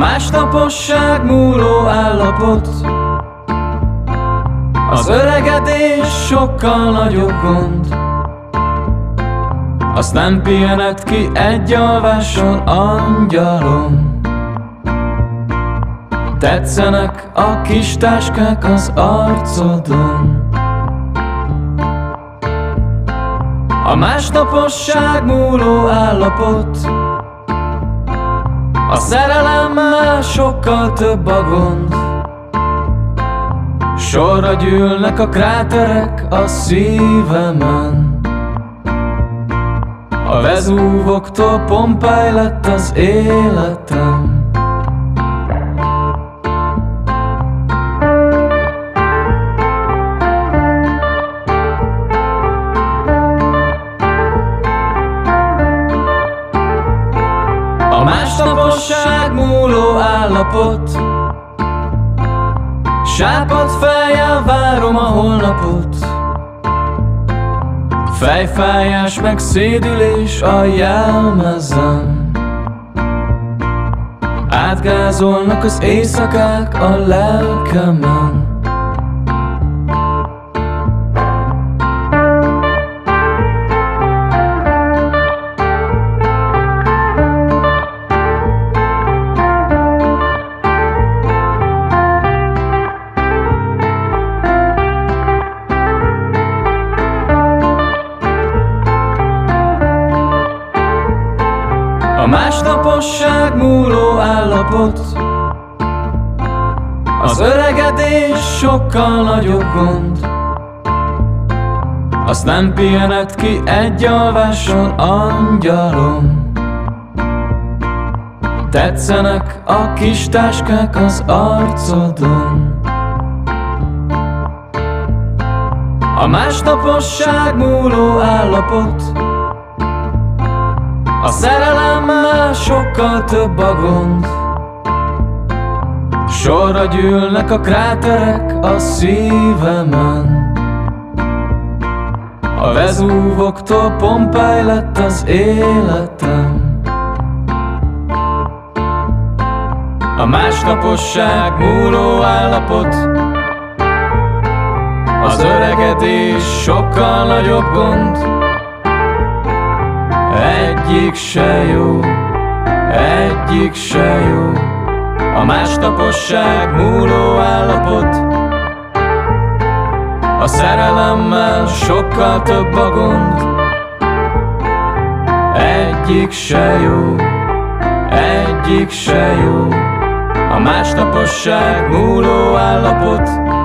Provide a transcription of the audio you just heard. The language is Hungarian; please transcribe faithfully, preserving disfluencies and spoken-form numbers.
másnaposság múló állapot, az öregedés sokkal nagyobb gond. Azt nem pihened ki egy alváson, angyalom. Tetszenek a kis táskák az arcodon. A másnaposság múló állapot, a szerelemmel sokkal több a gond. Sorra gyűlnek a kráterek a szívemen. A Vezúvoktól Pompej lett az életem. A másnaposság múló állapot, sápadt fejjel várom a holnapot. Fejfájás meg szédülés a jelmezem. Átgázolnak az éjszakák a lelkemen. A másnaposság múló állapot, az öregedés sokkal nagyobb gond. Azt nem pihened ki egy alváson, angyalom. Tetszenek a kis táskák az arcodon. A másnaposság múló állapot, a szerelemmel sokkal több a gond. Sorra gyűlnek a kráterek a szívemen. A Vezúvoktól Pompej lett az életem. A másnaposság múló állapot, az öregedés sokkal nagyobb gond. Egyik se jó, egyik se jó. A másnaposság múló állapot, a szerelemmel sokkal több a gond. Egyik se jó, egyik se jó. A másnaposság múló állapot,